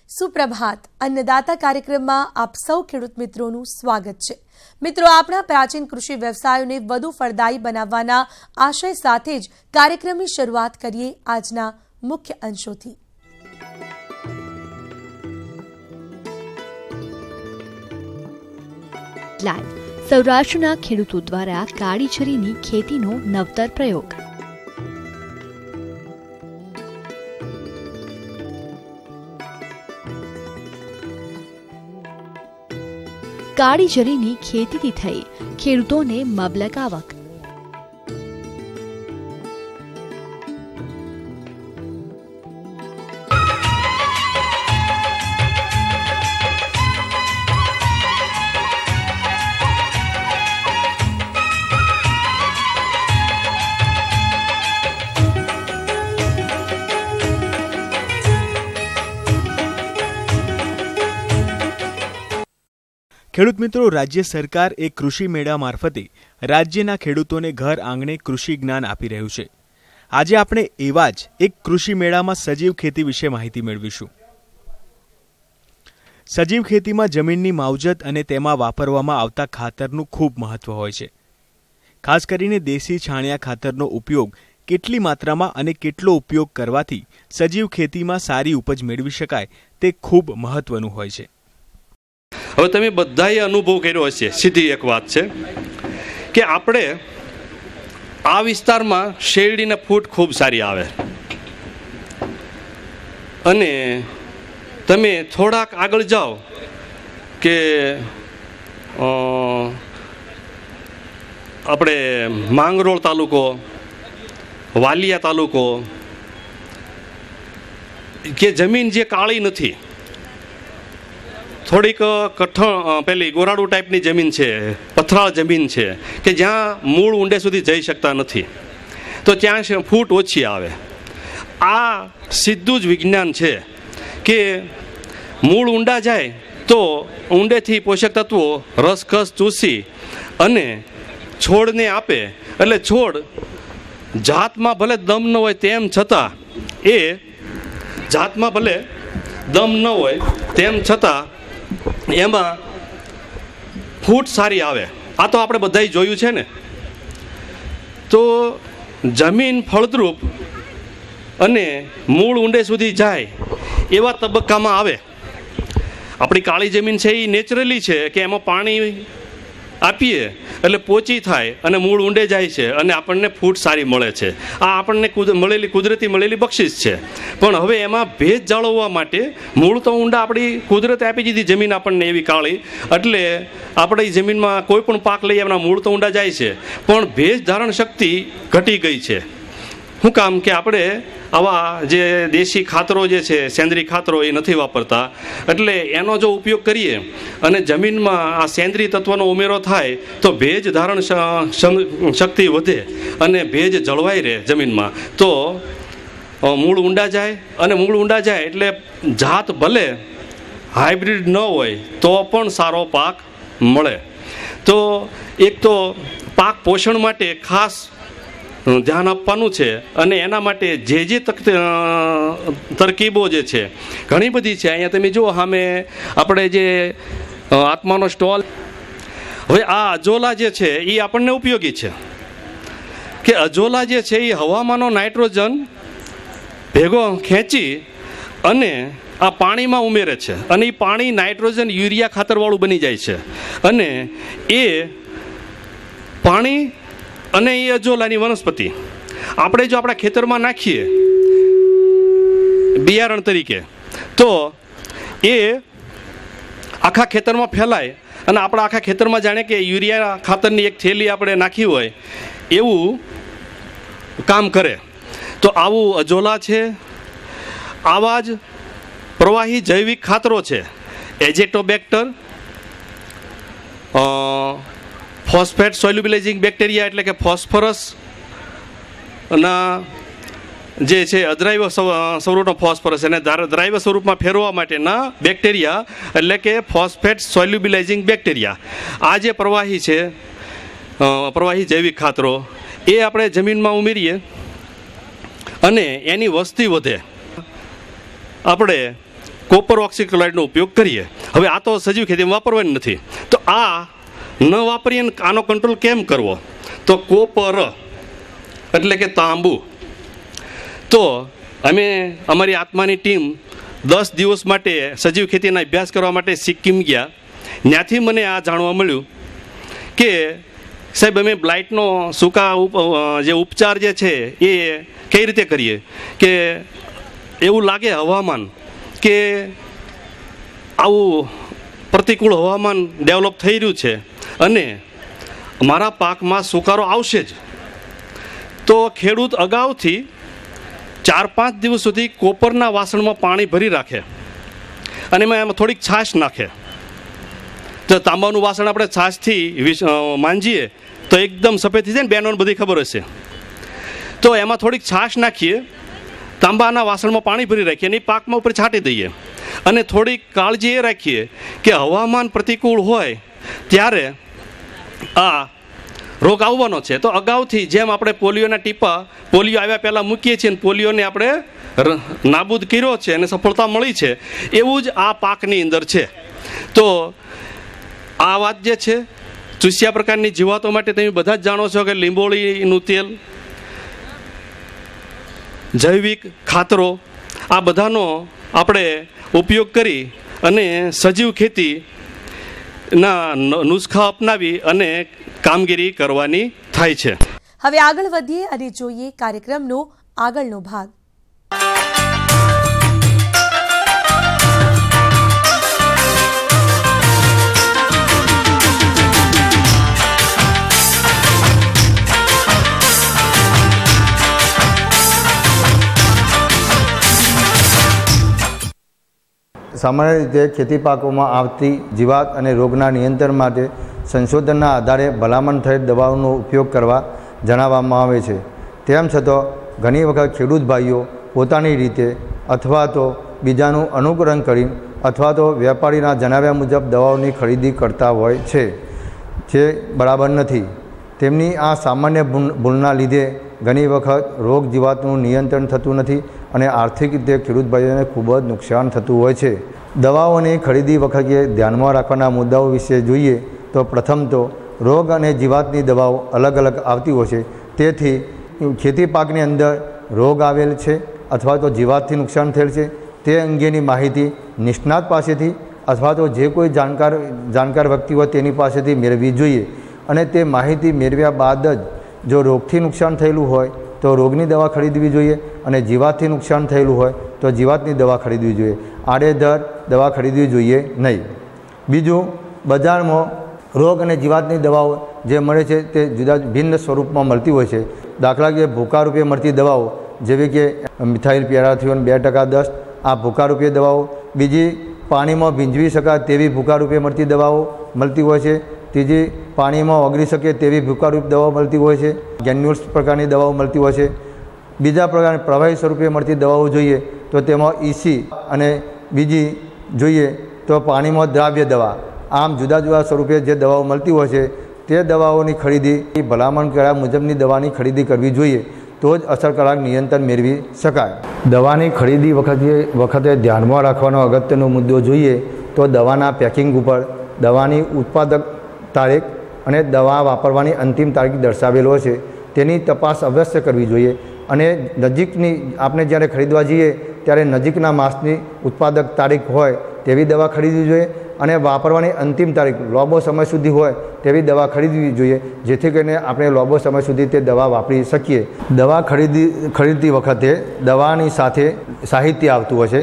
સુપ્રભાત અન્નદાતા કાર્યક્રમમાં આપ સૌ ખેડૂત મિત્રોનું સ્વાગત છે। મિત્રો, આપણા પ્રાચીન કૃષિ વ્યવસાયોને વધુ ફળદાયી બનાવવાના આશય સાથે જ કાર્યક્રમની શરૂઆત કરીએ આજના મુખ્ય અંશોથી। લાઈવ સૌરાષ્ટ્રના ખેડૂતો દ્વારા કાળી છરીની ખેતીનો નવતર પ્રયોગ। કાળી જરીની ખેતીથી થઈ ખેડૂતોને મબલક આવક। ખેડૂત મિત્રો, રાજ્ય સરકાર એક કૃષિ મેળા મારફતે રાજ્યના ખેડૂતોને ઘર આંગણે કૃષિ જ્ઞાન આપી રહ્યું છે। આજે આપણે એવા જ એક કૃષિ મેળામાં સજીવ ખેતી વિશે માહિતી મેળવીશું। સજીવ ખેતીમાં જમીનની માવજત અને તેમાં વાપરવામાં આવતા ખાતરનું ખૂબ મહત્વ હોય છે। ખાસ કરીને દેશી છાણિયા ખાતરનો ઉપયોગ કેટલી માત્રામાં અને કેટલો ઉપયોગ કરવાથી સજીવ ખેતીમાં સારી ઉપજ મેળવી શકાય તે ખૂબ મહત્વનું હોય છે। હવે તમે બધાએ અનુભવ કર્યો હશે। સીધી એક વાત છે કે આપણે આ વિસ્તારમાં શેરડીના ફૂટ ખૂબ સારી આવે અને તમે થોડાક આગળ જાઓ કે આપણે માંગરોળ તાલુકો, વાલિયા તાલુકો, કે જમીન જે કાળી નથી, થોડીક કઠણ પેલી ગોરાડુ ટાઈપની જમીન છે, પથરાળ જમીન છે કે જ્યાં મૂળ ઊંડે સુધી જઈ શકતા નથી, તો ત્યાં ફૂટ ઓછી આવે। આ સીધું જ વિજ્ઞાન છે કે મૂળ ઊંડા જાય તો ઊંડેથી પોષક તત્વો રસખસ ચૂસી અને છોડને આપે, એટલે છોડ જાતમાં ભલે દમ ન હોય તેમ છતાં એમાં ફૂટ સારી આવે। આ તો આપણે બધાય જોયું છે ને। તો જમીન ફળદ્રુપ અને મૂળ ઊંડે સુધી જાય એવા તબક્કામાં આવે। આપણી કાળી જમીન છે એ નેચરલી છે કે એમાં પાણી આપીએ એટલે પોચી થાય અને મૂળ ઊંડે જાય છે અને આપણને ફૂટ સારી મળે છે। આ આપણને કુદરતી મળેલી બક્ષિસ છે। પણ હવે એમાં ભેજ જાળવવા માટે મૂળ તો ઊંડા આપણી કુદરતે આપી દીધી જમીન આપણને એવી કાળી, એટલે આપણે જમીનમાં કોઈ પણ પાક લઈએ એમના મૂળ તો ઊંડા જાય છે, પણ ભેજ ધારણ શક્તિ ઘટી ગઈ છે। શું કામ કે આપણે આવા જે દેશી ખાતરો જે છે, સેન્દ્રીય ખાતરો એ નથી વાપરતા, એટલે એનો જો ઉપયોગ કરીએ અને જમીનમાં આ સેન્દ્રીય તત્વનો ઉમેરો થાય તો ભેજ ધારણ શક્તિ વધે અને ભેજ જળવાઈ રહે જમીનમાં, તો મૂળ ઊંડા જાય। અને મૂળ ઊંડા જાય એટલે જાત ભલે હાઇબ્રિડ ન હોય તો પણ સારો પાક મળે। તો એક તો પાક પોષણ માટે ખાસ ધ્યાન આપવાનું છે અને એના માટે જે તરકીબો જે છે ઘણી બધી છે। અહીંયા તમે જુઓ સામે આપણે જે આત્માનો સ્ટોલ, હવે આ અજોલા જે છે એ આપણને ઉપયોગી છે કે અજોલા જે છે એ હવામાંનો નાઇટ્રોજન ભેગો ખેંચી અને આ પાણીમાં ઉમેરે છે અને એ પાણી નાઇટ્રોજન યુરિયા ખાતરવાળું બની જાય છે અને એ પાણી અને એ અજોલાની વનસ્પતિ આપણે જો આપણા ખેતરમાં નાખીએ બિયારણ તરીકે તો એ આખા ખેતરમાં ફેલાય અને આપણા આખા ખેતરમાં જાણે કે યુરિયા ખાતરની એક થેલી આપણે નાખી હોય એવું કામ કરે। તો આવું અજોલા છે। આવા જ પ્રવાહી જૈવિક ખાતરો છે, એજેટોબેક્ટર, ફોસ્ફેટ સોલ્યુબિલાઇઝિંગ બેક્ટેરિયા એટલે કે ફોસ્ફરસ ના જે છે અદ્રાવ્ય સ્વરૂપનો ફોસ્ફરસ એને દ્રાવ્ય સ્વરૂપમાં ફેરવવા માટેના બેક્ટેરિયા એટલે કે ફોસ્ફેટ સોલ્યુબિલાઇઝિંગ બેક્ટેરિયા। આ જે પ્રવાહી છે, પ્રવાહી જૈવિક ખાતરો, એ આપણે જમીનમાં ઉમેરીએ અને એની વસ્તી વધે। આપણે કોપર ઓક્સીક્લોરાઇડનો ઉપયોગ કરીએ. હવે આ તો સજીવ ખેતીમાં વાપરવાની નથી, તો આ ન વાપરીએ આનો કંટ્રોલ કેમ કરવો? તો કોપર એટલે કે તાંબુ. તો અમે અમારી આત્માની ટીમ 10 દિવસ માટે સજીવ ખેતીના અભ્યાસ કરવા માટે સિક્કિમ ગયા. ત્યાંથી મને આ જાણવા મળ્યું કે સાહેબ અમે બ્લાઇટનો સૂકા જે ઉપચાર જે છે એ કઈ રીતે કરીએ કે એવું લાગે હવામાન કે આવું પ્રતિકૂળ હવામાન ડેવલપ થઈ રહ્યું છે અને મારા પાકમાં સુકારો આવશે જ. તો ખેડૂત અગાઉથી 4-5 દિવસ સુધી કોપરના વાસણમાં પાણી ભરી રાખે અને એમાં થોડીક છાશ નાખે. તો તાંબાનું વાસણ આપણે છાશથી માંજીએ તો એકદમ સફેદ થઈ જાય ને, બેનોને બધી ખબર હશે. તો એમાં થોડીક છાશ નાખીએ, તાંબાના વાસણમાં પાણી ભરી રાખીએ અને એ પાકમાં ઉપર છાંટી દઈએ. અને થોડીક કાળજી એ રાખીએ કે હવામાન પ્રતિકૂળ હોય ત્યારે આ રોગ આવવાનો છે. તો અગાઉથી જેમ આપણે પોલિયોના ટીપા પોલિયો આવ્યા પહેલાં મૂકીએ છીએ અને પોલિયોને આપણે નાબૂદ કર્યો છે અને સફળતા મળી છે, એવું જ આ પાકની અંદર છે. તો આ વાત જે છે ચૂસ્યા પ્રકારની જીવાતો માટે તમે બધા જ જાણો છો કે લીંબોળીનું તેલ, જૈવિક ખાતરો, આ બધાનો આપણે ઉપયોગ કરી અને સજીવ ખેતીના નુસ્ખા અપનાવી અને કામગીરી કરવાની થાય છે. હવે આગળ વધીએ અને જોઈએ કાર્યક્રમનો આગળનો ભાગ. સામાન્ય રીતે ખેતી પાકોમાં આવતી જીવાત અને રોગના નિયંત્રણ માટે સંશોધનના આધારે ભલામણ થયેલ દવાઓનો ઉપયોગ કરવા જણાવવામાં આવે છે. તેમ છતાં ઘણી વખત ખેડૂત ભાઈઓ પોતાની રીતે અથવા તો બીજાનું અનુકરણ કરી અથવા તો વેપારીના જણાવ્યા મુજબ દવાઓની ખરીદી કરતા હોય છે, જે બરાબર નથી. તેમની આ સામાન્ય ભૂલના લીધે ઘણી વખત રોગ જીવાતનું નિયંત્રણ થતું નથી અને આર્થિક રીતે ખેડૂત ભાઈઓને ખૂબ જ નુકસાન થતું હોય છે. દવાઓની ખરીદી વખતે ધ્યાનમાં રાખવાના મુદ્દાઓ વિશે જોઈએ તો પ્રથમ તો રોગ અને જીવાતની દવાઓ અલગ અલગ આવતી હોય છે. તેથી ખેતી પાકની અંદર રોગ આવેલ છે અથવા તો જીવાતથી નુકસાન થયેલ છે તે અંગેની માહિતી નિષ્ણાત પાસેથી અથવા તો જે કોઈ જાણકાર વ્યક્તિ હોય તેની પાસેથી મેળવવી જોઈએ. અને તે માહિતી મેળવ્યા બાદ જ જો રોગથી નુકસાન થયેલું હોય તો રોગની દવા ખરીદવી જોઈએ અને જીવાતથી નુકસાન થયેલું હોય તો જીવાતની દવા ખરીદવી જોઈએ. આડેધડ દવા ખરીદવી જોઈએ નહીં. બીજું, બજારમાં રોગ અને જીવાતની દવાઓ જે મળે છે તે જુદા ભિન્ન સ્વરૂપમાં મળતી હોય છે. દાખલા કે ભૂકા રૂપે મળતી દવાઓ જેવી કે મિથાઇલ પેરાથિયોન 2% દસ્ત, આ ભૂકા રૂપે દવાઓ. બીજી, પાણીમાં ભીંજવી શકાય તેવી ભૂકા રૂપે મળતી દવાઓ મળતી હોય છે. ત્રીજી, પાણીમાં ઓગળી શકે તેવી ભૂકારૂપ દવાઓ મળતી હોય છે. ગ્રેન્યુલ્સ પ્રકારની દવાઓ મળતી હોય છે. બીજા પ્રકારની પ્રવાહી સ્વરૂપે મળતી દવાઓ જોઈએ તો તેમાં ઇસી અને બીજી જોઈએ તો પાણીમાં દ્રાવ્ય દવા. આમ જુદા જુદા સ્વરૂપે જે દવાઓ મળતી હોય છે તે દવાઓની ખરીદી ભલામણ કર્યા મુજબની દવાની ખરીદી કરવી જોઈએ, તો જ અસરકારક નિયંત્રણ મેળવી શકાય. દવાની ખરીદી વખતે ધ્યાનમાં રાખવાનો અગત્યનો મુદ્દો જોઈએ તો દવાના પેકિંગ ઉપર દવાની ઉત્પાદક તારીખ અને દવા વાપરવાની અંતિમ તારીખ દર્શાવેલો છે તેની તપાસ અવશ્ય કરવી જોઈએ. અને નજીકની આપણે જ્યારે ખરીદવા જઈએ ત્યારે નજીકના માસની ઉત્પાદક તારીખ હોય તેવી દવા ખરીદવી જોઈએ અને વાપરવાની અંતિમ તારીખ લાંબો સમય સુધી હોય તેવી દવા ખરીદવી જોઈએ, જેથી કરીને આપણે લાંબો સમય સુધી તે દવા વાપરી શકીએ. દવા ખરીદતી વખતે દવાની સાથે સાહિત્ય આવતું હોય છે,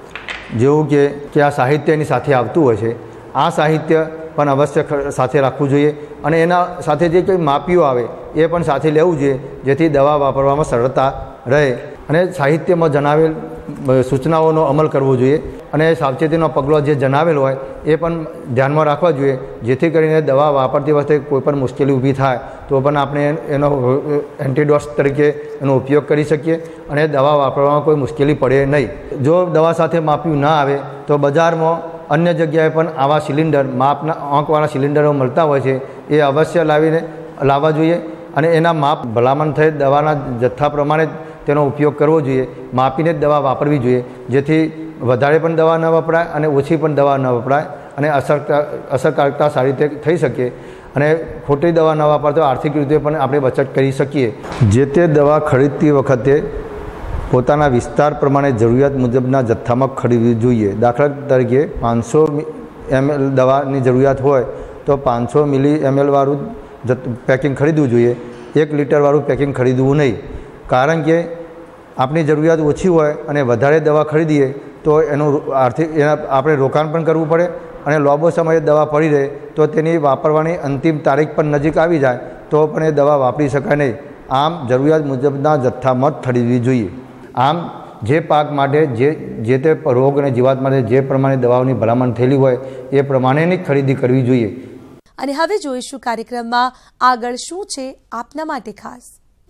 જેવું કે આ સાહિત્યની સાથે આવતું હોય છે. આ સાહિત્ય પણ અવશ્ય સાથે રાખવું જોઈએ અને એના સાથે જે કંઈ માપીઓ આવે એ પણ સાથે લેવું જોઈએ, જેથી દવા વાપરવામાં સરળતા રહે. અને સાહિત્યમાં જણાવેલ સૂચનાઓનો અમલ કરવો જોઈએ અને સાવચેતીનો પગલો જે જણાવેલ હોય એ પણ ધ્યાનમાં રાખવા જોઈએ, જેથી કરીને દવા વાપરતી વખતે કોઈ પણ મુશ્કેલી ઊભી થાય તો પણ આપણે એનો એન્ટીડોટ્સ તરીકે એનો ઉપયોગ કરી શકીએ અને દવા વાપરવામાં કોઈ મુશ્કેલી પડે નહીં. જો દવા સાથે માપ્યું ના આવે તો બજારમાં અન્ય જગ્યાએ પણ આવા સિલિન્ડર માપના આંકવાળા સિલિન્ડરો મળતા હોય છે, એ અવશ્ય લાવવા જોઈએ અને એના માપ ભલામણ થયેલ દવાના જથ્થા પ્રમાણે તેનો ઉપયોગ કરવો જોઈએ. માપીને જ દવા વાપરવી જોઈએ, જેથી વધારે પણ દવા ન વપરાય અને ઓછી પણ દવા ન વપરાય અને અસરકારકતા સારી રીતે થઈ શકે અને ખોટી દવા ન વાપરતો આર્થિક રીતે પણ આપણે બચત કરી શકીએ. જે તે દવા ખરીદતી વખતે પોતાના વિસ્તાર પ્રમાણે જરૂરિયાત મુજબના જથ્થામાં ખરીદવી જોઈએ. દાખલા તરીકે 500 ml દવાની જરૂરિયાત હોય તો 500 ml વાળું પેકિંગ ખરીદવું જોઈએ, 1 લીટર વાળું પેકિંગ ખરીદવું નહીં. કારણ કે આપણી જરૂરિયાત ઓછી હોય અને વધારે દવા ખરીદીએ તો એનું આપણે રોકાણ પણ કરવું પડે અને લાંબો સમય દવા પડી રહે તો તેની વાપરવાની અંતિમ તારીખ પણ નજીક આવી જાય તો પણ એ દવા વાપરી શકાય નહીં. આમ જરૂરિયાત મુજબના જથ્થામાં જ ખરીદવી જોઈએ. આમ જે પાક માટે જે તે રોગ અને જીવાત માટે જે પ્રમાણે દવાઓની ભલામણ થયેલી હોય એ પ્રમાણેની જ ખરીદી કરવી જોઈએ. અને હવે જોઈશું કાર્યક્રમમાં આગળ શું છે આપના માટે ખાસ.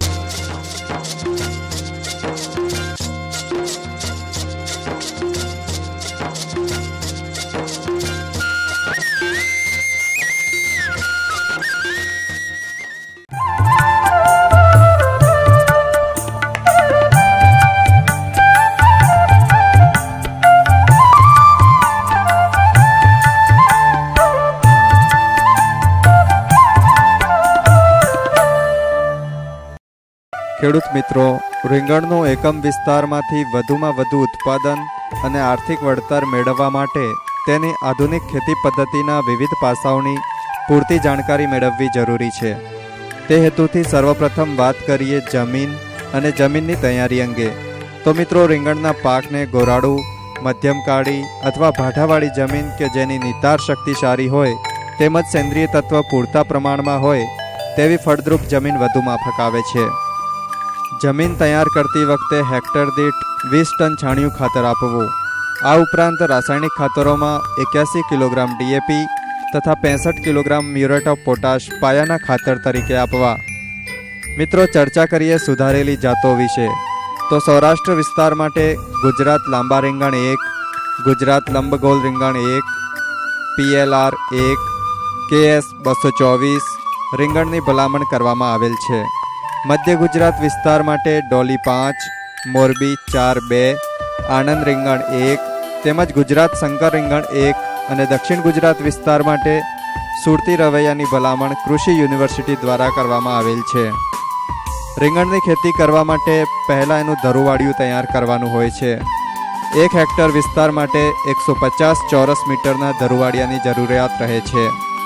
ખેડૂત મિત્રો, રીંગણનું એકમ વિસ્તારમાંથી વધુમાં વધુ ઉત્પાદન અને આર્થિક વળતર મેળવવા માટે તેની આધુનિક ખેતી પદ્ધતિના વિવિધ પાસાઓની પૂરતી જાણકારી મેળવવી જરૂરી છે. તે હેતુથી સર્વપ્રથમ વાત કરીએ જમીન અને જમીનની તૈયારી અંગે. તો મિત્રો, રીંગણના પાકને ગોરાડું, મધ્યમ કાળી અથવા ભાટાવાળી જમીન કે જેની નિતાર શક્તિ સારી હોય તેમજ સેન્દ્રિય તત્વ પૂરતા પ્રમાણમાં હોય તેવી ફળદ્રુપ જમીન વધુ માફક આવે છે. જમીન તૈયાર કરતી વખતે હેક્ટર દીઠ 20 ટન છાણિયું ખાતર આપવું. આ ઉપરાંત રાસાયણિક ખાતરોમાં 81 કિલોગ્રામ DAP તથા 65 કિલોગ્રામ મ્યુરેટ ઓફ પોટાશ પાયાના ખાતર તરીકે આપવા. મિત્રો, ચર્ચા કરીએ સુધારેલી જાતો વિશે. તો સૌરાષ્ટ્ર વિસ્તાર માટે ગુજરાત લાંબા રીંગણ 1, ગુજરાત લંબગોલ રીંગણ 1, PLR 1, KS 224 રીંગણની ભલામણ કરવામાં આવેલ છે. મધ્ય ગુજરાત વિસ્તાર માટે ડોલી 5, મોરબી 4-2, આણંદ રીંગણ 1 તેમજ ગુજરાત શંકર રીંગણ 1 અને દક્ષિણ ગુજરાત વિસ્તાર માટે સુરતી રવૈયાની ભલામણ કૃષિ યુનિવર્સિટી દ્વારા કરવામાં આવેલ છે. રીંગણની ખેતી કરવા માટે પહેલાં એનું ધરુવાડિયું તૈયાર કરવાનું હોય છે. 1 હેક્ટર વિસ્તાર માટે 150 ચોરસ મીટરના ધરુવાડિયાની જરૂરિયાત રહે છે.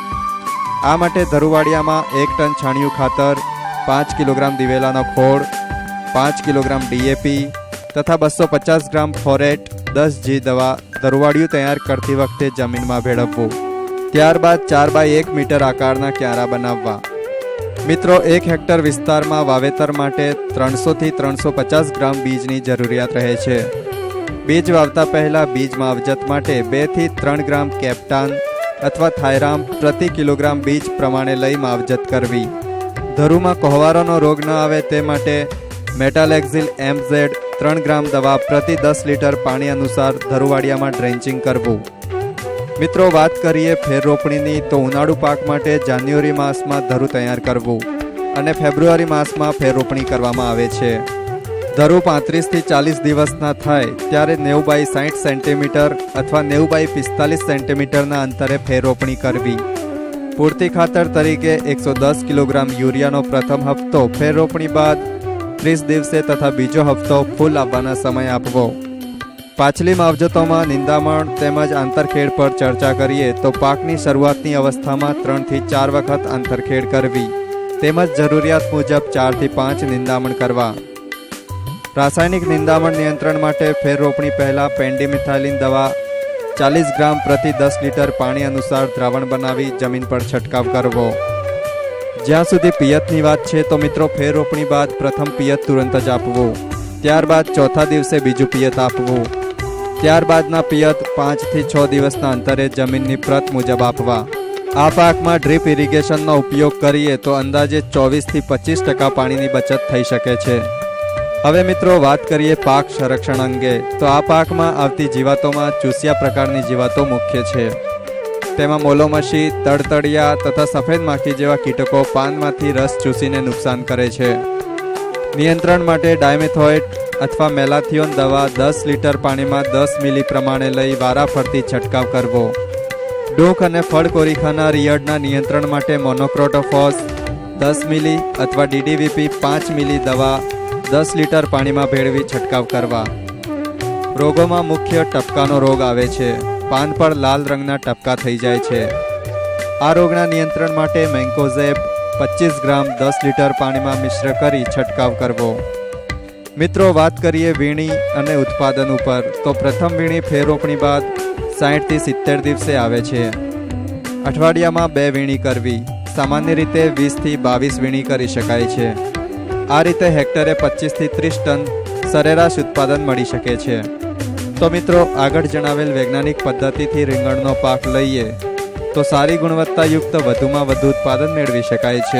આ માટે ધરુવાડિયામાં 1 ટન છાણિયું ખાતર, 5 કિલોગ્રામ દિવેલાનો ખોળ, 5 કિલોગ્રામ DAP તથા 250 ગ્રામ ફોરેટ 10G દવા ધરુવાડિયું તૈયાર કરતી વખતે જમીનમાં ભેળવવું. ત્યારબાદ 4x1 મીટર આકારના ક્યારા બનાવવા. મિત્રો, 1 હેક્ટર વિસ્તારમાં વાવેતર માટે 300 થી 350 ગ્રામ બીજની જરૂરિયાત રહે છે. બીજ વાવતા પહેલાં બીજ માવજત માટે 2 થી 3 ગ્રામ કેપ્ટાન અથવા થાયરામ પ્રતિ કિલોગ્રામ બીજ પ્રમાણે લઈ માવજત કરવી. ધરુમાં કોહવારોનો રોગ ન આવે તે માટે મેટાલેક્ઝિલ MZ 3 ગ્રામ દવા પ્રતિ 10 લીટર પાણી અનુસાર ધરુવાડિયામાં ડ્રેન્ચિંગ કરવું. મિત્રો, વાત કરીએ ફેર રોપણીની તો ઉનાળુ પાક માટે જાન્યુઆરી માસમાં ધરુ તૈયાર કરવું અને ફેબ્રુઆરી માસમાં ફેર રોપણી કરવામાં આવે છે. ધરુ 35 થી 40 દિવસના થાય ત્યારે 90x60 સેન્ટીમીટર અથવા 90x45 સેન્ટીમીટરના અંતરે ફેર રોપણી કરવી. પૂરતી ખાતર તરીકે 110 કિલોગ્રામ યુરિયાનો પ્રથમ હપ્તો ફેર રોપણી બાદ 30 દિવસે તથા બીજો હપ્તો ફૂલ આવવાના સમય આપવો. પાછલી માવજતોમાં નિંદામણ તેમજ આંતરખેડ પર ચર્ચા કરીએ તો પાકની શરૂઆતની અવસ્થામાં 3 થી 4 વખત આંતરખેડ કરવી તેમજ જરૂરિયાત મુજબ 4 થી 5 નિંદામણ કરવા. રાસાયણિક નિંદામણ નિયંત્રણ માટે ફેર રોપણી પહેલાં પેન્ડીમિથાઇલિન દવા 40 ગ્રામ પ્રતિ 10 લીટર પાણી અનુસાર દ્રાવણ બનાવી જમીન પર છંટકાવ કરવો. જ્યાં સુધી પિયતની વાત છે તો મિત્રો, ફેર રોપણી બાદ પ્રથમ પિયત તુરંત જ આપવું. ત્યારબાદ ચોથા દિવસે બીજું પિયત આપવું. ત્યારબાદના પિયત 5 થી 6 દિવસના અંતરે જમીનની પ્રત મુજબ આપવા. આ પાકમાં ડ્રીપ ઇરિગેશનનો ઉપયોગ કરીએ તો અંદાજે 24 થી 25% પાણીની બચત થઈ શકે છે. હવે મિત્રો, વાત કરીએ પાક સંરક્ષણ અંગે તો આ પાકમાં આવતી જીવાતોમાં ચૂસિયા પ્રકારની જીવાતો મુખ્ય છે. તેમાં મોલોમસી, તડતડિયા તથા સફેદ માખી જેવા કીટકો પાનમાંથી રસ ચૂસીને નુકસાન કરે છે. નિયંત્રણ માટે ડાયમેથોએટ અથવા મેલાથિયોન દવા 10 લીટર પાણીમાં 10 મિલી પ્રમાણે લઈ વારાફરતી છંટકાવ કરવો. ડૂંખ અને ફળ કોરી ખાનાર ઈયળના નિયંત્રણ માટે મોનોક્રોટોફોસ 10 મિલી અથવા DDVP 5 મિલી દવા 10 લીટર પાણીમાં ભેળવી છંટકાવ કરવા. રોગોમાં મુખ્ય ટપકાનો રોગ આવે છે. પાન પર લાલ રંગના ટપકા થઈ જાય છે. આ રોગના નિયંત્રણ માટે મેન્કોઝેબ 25 ગ્રામ 10 લીટર પાણીમાં મિશ્ર કરી છંટકાવ કરવો. મિત્રો, વાત કરીએ વીણી અને ઉત્પાદન ઉપર, તો પ્રથમ વીણી ફેર રોપણી બાદ 60 થી 70 દિવસે આવે છે. અઠવાડિયામાં 2 વીણી કરવી. સામાન્ય રીતે 20 થી 22 વીણી કરી શકાય છે. આ રીતે હેક્ટરે 25 થી 30 ટન સરેરાશ ઉત્પાદન મળી શકે છે. તો મિત્રો, આગળ જણાવેલ વૈજ્ઞાનિક પદ્ધતિથી રીંગણનો પાક લઈએ તો સારી ગુણવત્તાયુક્ત વધુમાં વધુ ઉત્પાદન મેળવી શકાય છે.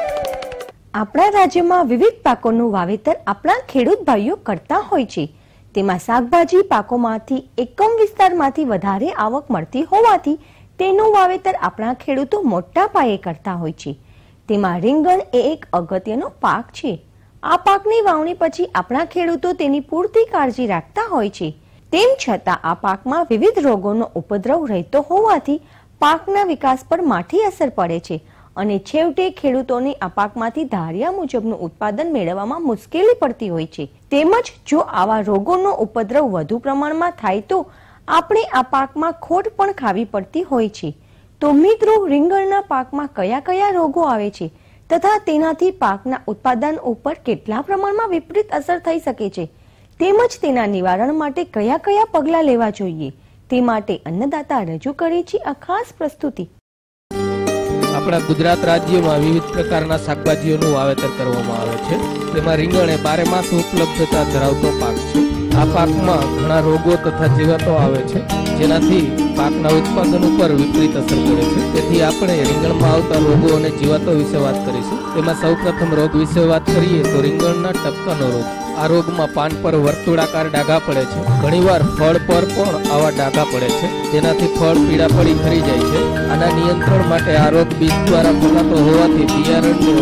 આપણા રાજ્યમાં વિવિધ પાકોનું વાવેતર આપણા ખેડૂત ભાઈઓ કરતા હોય છે. તેમાં શાકભાજી પાકોમાંથી એકમ વિસ્તારમાંથી વધારે આવક મળતી હોવાથી તેનું વાવેતર આપણા ખેડૂતો મોટા પાયે કરતા હોય છે. તેમાં રીંગણ એ એક અગત્યનો પાક છે. આ પાકની વાવણી પછી આપણા ખેડૂતો તેની પૂરતી કાળજી રાખતા હોય છે. તેમ છતાં આ પાકમાં વિવિધ રોગોનો ઉપદ્રવ રહેતો હોવાથી પાકના વિકાસ પર માઠી અસર પડે છે અને છેવટે ખેડૂતોને આ પાકમાંથી ધાર્યા મુજબનું ઉત્પાદન મેળવવામાં મુશ્કેલી પડતી હોય છે. તેમજ જો આવા રોગોનો ઉપદ્રવ વધુ પ્રમાણમાં થાય તો આપણે આ પાકમાં ખોટ પણ ખાવી પડતી હોય છે. તો મિત્રો, રીંગણના પાકમાં કયા કયા રોગો આવે છે તથા તેનાથી પાકના ઉત્પાદન ઉપર કેટલા પ્રમાણમાં વિપરીત અસર થઈ શકે છે તેમજ તેના નિવારણ માટે કયા કયા પગલાં લેવા જોઈએ તે માટે અન્નદાતા રજૂ કરે છે આ ખાસ પ્રસ્તુતિ. આપણા ગુજરાત રાજ્યમાં વિવિધ પ્રકારના શાકભાજીઓનું વાવેતર કરવામાં આવે છે. તેમાં રીંગણ એ બારેમાસ ઉપલબ્ધતા ધરાવતો પાક છે. આ પાકમાં ઘણા રોગો તથા જીવાતો આવે છે, જેનાથી પાકના ઉત્પાદન ઉપર વિપરીત અસર પડે છે. તેથી આપણે રીંગણમાં આવતા રોગો અને જીવાતો વિશે વાત કરીશું. તેમાં સૌપ્રથમ રોગ વિશે વાત કરીએ તો રીંગણના ટપકાનો રોગ. આ રોગમાં પાન પર વર્તુળાકાર ડાઘા પડે છે. ઘણીવાર ફળ પર પણ આવા ડાઘા પડે છે, જેનાથી ફળ પીળા પડી ખરી જાય છે. આના નિયંત્રણ માટે આ રોગ બીજ દ્વારા ફેલાતો હોવાથી બિયારણને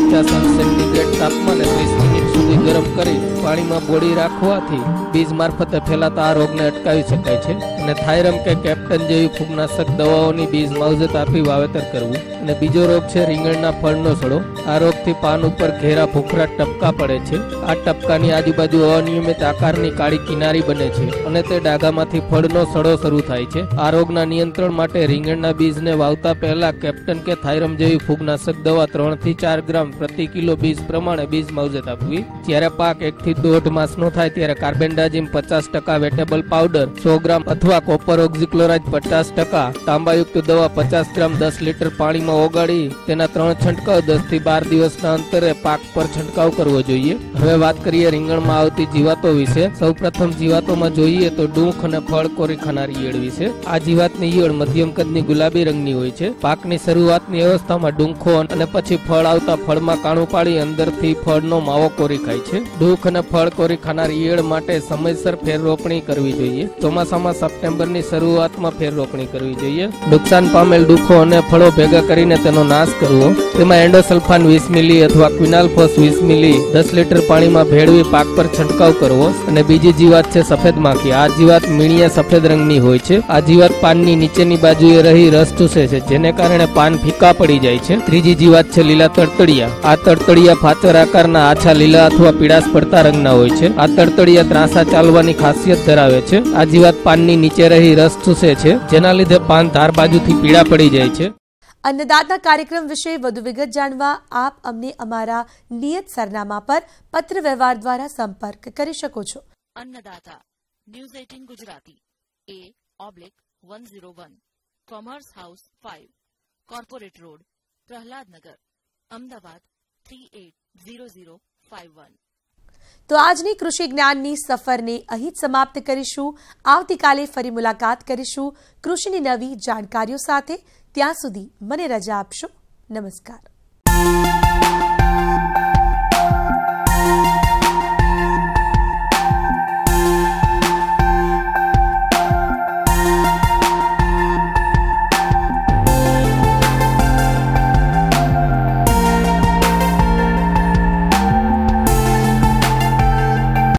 49 સેન્ટીગ્રેડ તાપમાને 30 મિનિટ સુધી ગરમ કરી પાણીમાં બોળી રાખવાથી બીજ મારફતે ફેલાતા આ રોગને અટકાવી શકાય છે. અને થાયરમ કે કેપ્ટન જેવી ફૂગનાશક દવાઓની બીજ માવજત આપી વાવેતર કરવું. અને બીજો રોગ છે રીંગણના ફળનો સડો. આ રોગથી પાન ઉપર ઘેરા ભૂખરા ટપકા પડે છે. આ ટપકાની આજુબાજુ અનિયમિત આકારની કાળી કિનારી બને છે અને તે ડાઘામાંથી ફળનો સડો શરૂ થાય છે. આ રોગના નિયંત્રણ માટે રીંગણના બીજને વાવતા પહેલા કેપ્ટન કે થાયરમ જેવી ફૂગનાશક દવા 3 થી 4 ગ્રામ પ્રતિ કિલો બીજ પ્રમાણે બીજ માવજત આપવી. જ્યારે પાક 1 થી 1.5 માસનો થાય ત્યારે કાર્બેન્ડાઝિમ 50% વેટેબલ પાવડર 100 ગ્રામ અથવા કોપર ઓક્ઝીક્લોરાઇડ 50%, તાંબાયુક્ત દવા 50 ગ્રામ 10 લીટર પાણીમાં ઓગાળી તેના 3 છંટકાવ 10 થી 12 દિવસના અંતરે પાક પર છંટકાવ કરવો જોઈએ. હવે વાત કરીએ રીંગણમાં આવતી જીવાતો વિશે. સૌપ્રથમ જીવાતોમાં જોઈએ તો ડૂંખ અને ફળ કોરી ખાનાર ઈયળ વિશે. આ જીવાતની ઈયળ મધ્યમ કદની ગુલાબી રંગની હોય છે. પાકની શરૂઆતની અવસ્થામાં ડૂંખો અને પછી ફળ આવતા ફળમાં કાણું પાડી અંદરથી ફળનો માવો કોરી ખાય છે. ડૂંખ અને ફળ કોરી ખાનાર ઈયળ માટે સમયસર ફેર રોપણી કરવી જોઈએ. ચોમાસામાં સપ્ટેમ્બરની શરૂઆતમાં ફેર રોપણી કરવી જોઈએ. નુકસાન પામેલ ડૂંખો અને ફળો ભેગા કરીને તેનો નાશ કરવો. તેમાં એન્ડોસલ્ફાન 20 મિલી અથવા ક્વિનાલફોસ 20 મિલી 10 લીટર પાણીમાં ભેળવી પાક પર છંટકાવ કરવો. અને બીજી જીવાત છે સફેદ માખી. આ જીવાત મીણિયા સફેદ રંગની હોય છે. આ જીવાત પાનની નીચેની બાજુએ રહી રસ ચૂસે છે, જેને કારણે પાન ફીકા પડી જાય છે. ત્રીજી જીવાત છે લીલા તડતડિયા. આ તડતડિયા ફાચર આકારના આછા લીલા અથવા પીળાશ પડતા રંગના હોય છે. આ તડતડિયા ત્રાંસા ચાલવાની ખાસિયત ધરાવે છે. આ જીવાત પાનની નીચે રહી રસ ચૂસે છે, જેના લીધે પાન ધાર બાજુથી પીળા પડી જાય છે. અન્નદાતા કાર્યક્રમ વિશે વધુ વિગત જાણવા આપ અમને અમારા નિયત સરનામા પર પત્ર વ્યવહાર દ્વારા સંપર્ક કરી શકો છો. अन्नदाता news 18 Gujarati A/101 commerce house 5 corporate road Prahladnagar Ahmedabad 380051. તો આજની કૃષિ જ્ઞાનની સફરને અહીં જ સમાપ્ત કરીશું. આવતીકાલે ફરી મુલાકાત કરીશું કૃષિની નવી જાણકારીઓ સાથે. ત્યાં સુધી મને રજા આપશો. નમસ્કાર.